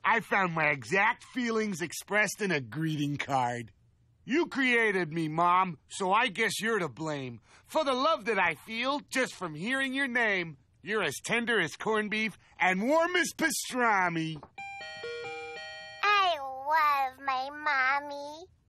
I found my exact feelings expressed in a greeting card. You created me, Mom, so I guess you're to blame. For the love that I feel just from hearing your name. You're as tender as corned beef and warm as pastrami. I love my mommy.